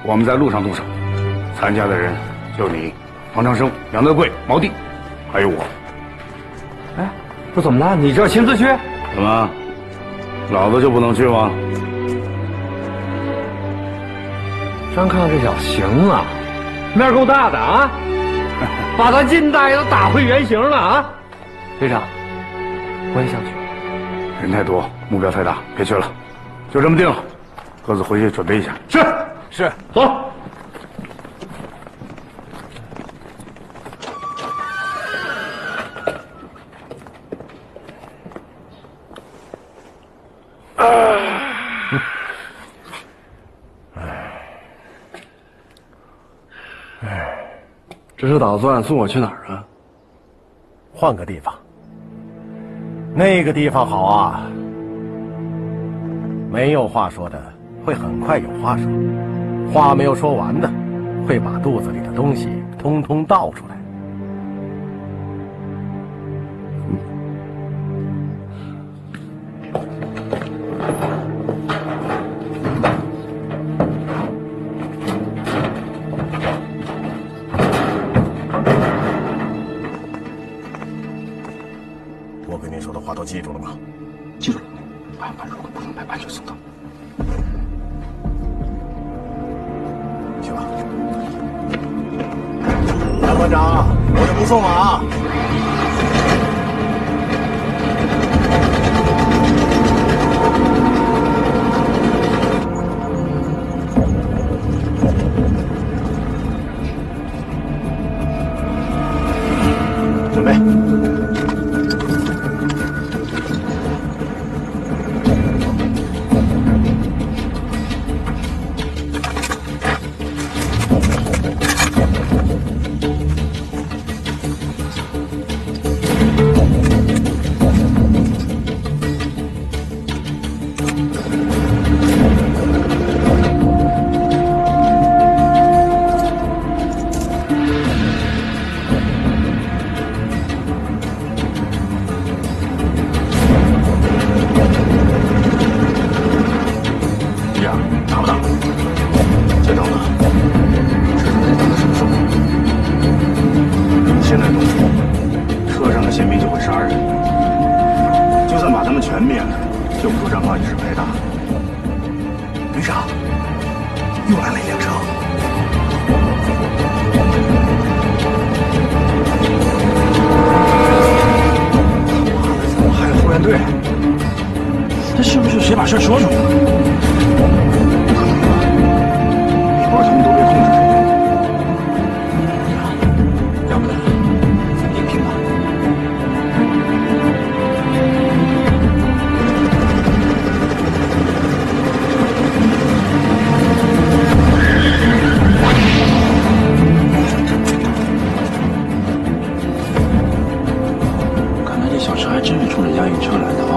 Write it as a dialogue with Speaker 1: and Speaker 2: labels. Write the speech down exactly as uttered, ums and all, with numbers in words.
Speaker 1: 我们在路上动手，参加的人就你、王长生、杨德贵、毛弟，还有我。
Speaker 2: 哎，不怎么了？你这亲自去？
Speaker 1: 怎么，老子就不能去吗？
Speaker 2: 张康这小子行啊，面够大的啊，把咱近大爷都打回原形了啊！队长，我也想去。
Speaker 1: 人太多，目标太大，别去了，就这么定了。各自回去准备一下。是
Speaker 2: 是，
Speaker 1: 走。
Speaker 3: 这是打算送我去哪儿啊？
Speaker 4: 换个地方。那个地方好啊，没有话说的会很快有话说，话没有说完的会把肚子里的东西通通倒出来。我跟你说的话都记住了吗？
Speaker 1: 记住了。办办如果不能办，安全送到。
Speaker 4: 行了，杨班长，我就不送了啊。准备。
Speaker 5: 小时还真是冲着押运车来的。